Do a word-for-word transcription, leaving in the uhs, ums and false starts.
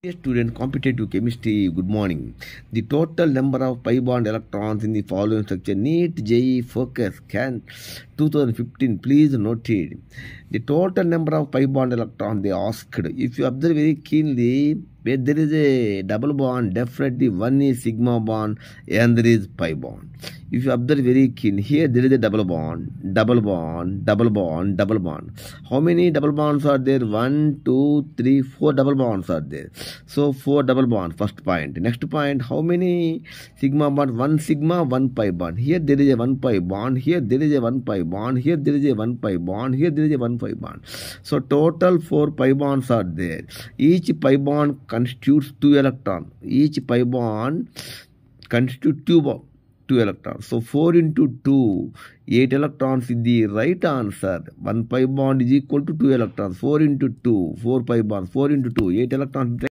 Dear student, competitive chemistry, good morning. The total number of pi bond electrons in the following structure, NEET, J E E, Focus, Can twenty fifteen, please note it. The total number of pi bond electrons they asked. If you observe very keenly, where there is a double bond, definitely one is sigma bond and there is pi bond. If you observe very keen, here there is a double bond, double bond, double bond, double bond. How many double bonds are there? One, two, three, four double bonds are there. So four double bond, first point. Next point, how many sigma bond? One sigma, one pi bond. Here there is a one pi bond. Here there is a one pi bond. Here there is a one pi bond. Here there is a one pi bond. So total four pi bonds are there. Each pi bond constitutes two electrons. Each pi bond constitutes two two electrons. So four into two, eight electrons is the right answer. one pi bond is equal to two electrons. four into two, four pi bonds. four into two, eight electrons.